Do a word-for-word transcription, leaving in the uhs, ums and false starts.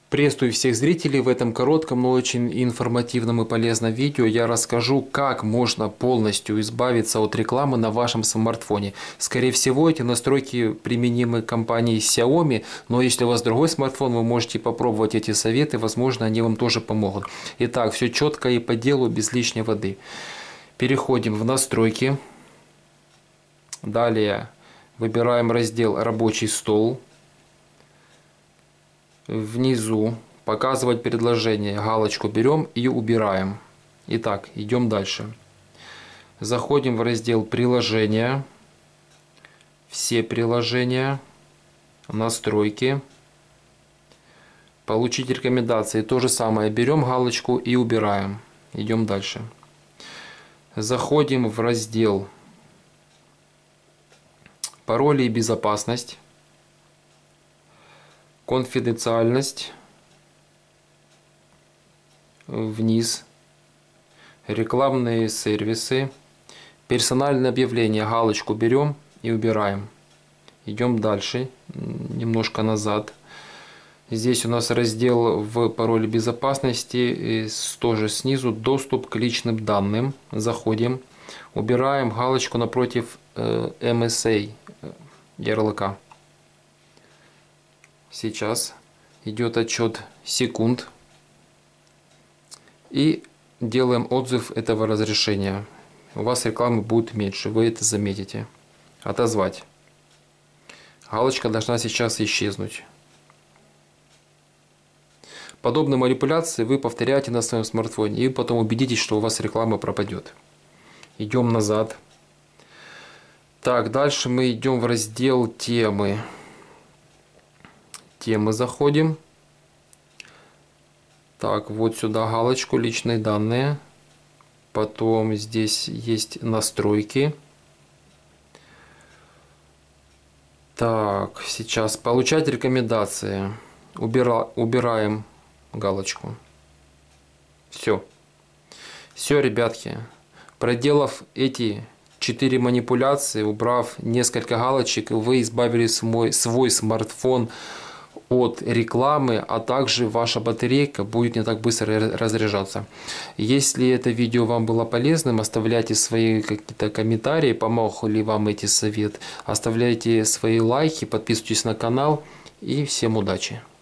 Приветствую всех зрителей. В этом коротком, но очень информативном и полезном видео я расскажу, как можно полностью избавиться от рекламы на вашем смартфоне. Скорее всего, эти настройки применимы компанией Xiaomi, но если у вас другой смартфон, вы можете попробовать эти советы, возможно, они вам тоже помогут. Итак, все четко и по делу, без лишней воды. Переходим в настройки. Далее выбираем раздел «Рабочий стол». Внизу показывать предложение, галочку берем и убираем. Итак, идем дальше. Заходим в раздел «Приложения», «Все приложения», «Настройки», «Получить рекомендации». То же самое, берем галочку и убираем. Идем дальше. Заходим в раздел «Пароли и безопасность», «Конфиденциальность», вниз, «Рекламные сервисы», «Персональное объявление», галочку берем и убираем. Идем дальше, немножко назад. Здесь у нас раздел в пароле безопасности, тоже снизу «Доступ к личным данным». Заходим, убираем галочку напротив эм эс эй ярлыка. Сейчас идет отчет секунд. И делаем отзыв этого разрешения. У вас рекламы будет меньше, вы это заметите. Отозвать. Галочка должна сейчас исчезнуть. Подобные манипуляции вы повторяете на своем смартфоне и потом убедитесь, что у вас реклама пропадет. Идем назад. Так, дальше мы идем в раздел «Темы». Темы заходим. Так, вот сюда галочку «Личные данные». Потом здесь есть «Настройки». Так, сейчас «Получать рекомендации». Убира... Убираем галочку. Все. Все, ребятки. Проделав эти четыре манипуляции, убрав несколько галочек, вы избавили свой, свой смартфон от рекламы, а также ваша батарейка будет не так быстро разряжаться. Если это видео вам было полезным, оставляйте свои какие-то комментарии, помог ли вам эти советы, оставляйте свои лайки, подписывайтесь на канал и всем удачи!